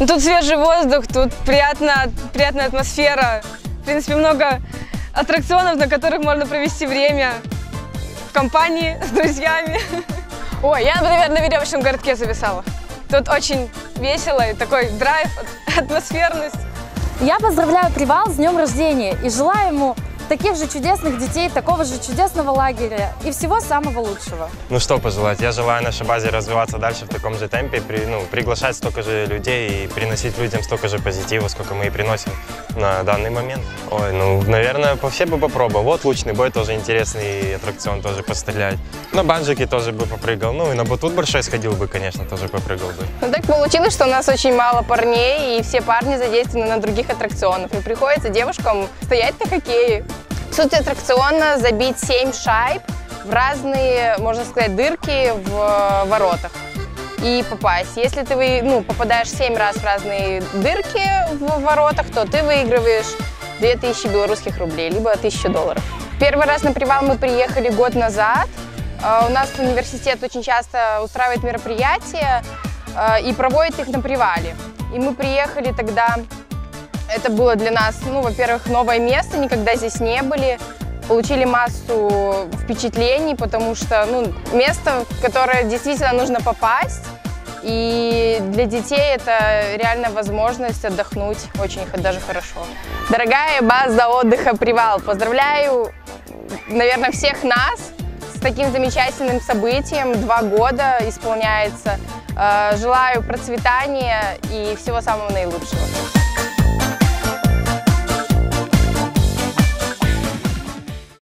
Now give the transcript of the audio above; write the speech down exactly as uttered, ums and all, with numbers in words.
Ну, тут свежий воздух, тут приятно, приятная атмосфера. В принципе, много аттракционов, на которых можно провести время в компании с друзьями. Ой, я бы, наверное, на веревочном городке зависала. Тут очень весело и такой драйв, атмосферность. Я поздравляю Привал с днем рождения и желаю ему таких же чудесных детей, такого же чудесного лагеря и всего самого лучшего. Ну что пожелать? Я желаю нашей базе развиваться дальше в таком же темпе, при, ну, приглашать столько же людей и приносить людям столько же позитива, сколько мы и приносим на данный момент. Ой, ну, наверное, по все бы попробовал. Вот лучный бой тоже интересный, аттракцион тоже пострелять. На банджике тоже бы попрыгал. Ну и на батут большой сходил бы, конечно, тоже попрыгал бы. Ну так получилось, что у нас очень мало парней, и все парни задействованы на других аттракционах. И приходится девушкам стоять на хоккее. Суть аттракциона – забить семь шайб в разные, можно сказать, дырки в воротах и попасть. Если ты ну, попадаешь семь раз в разные дырки в воротах, то ты выигрываешь две тысячи белорусских рублей, либо тысячу долларов. Первый раз на Привал мы приехали год назад. У нас университет очень часто устраивает мероприятия и проводит их на Привале. И мы приехали тогда. Это было для нас, ну, во-первых, новое место, никогда здесь не были. Получили массу впечатлений, потому что, ну, место, в которое действительно нужно попасть. И для детей это реально возможность отдохнуть очень даже хорошо. Дорогая база отдыха Привал, поздравляю, наверное, всех нас с таким замечательным событием. Два года исполняется. Желаю процветания и всего самого наилучшего.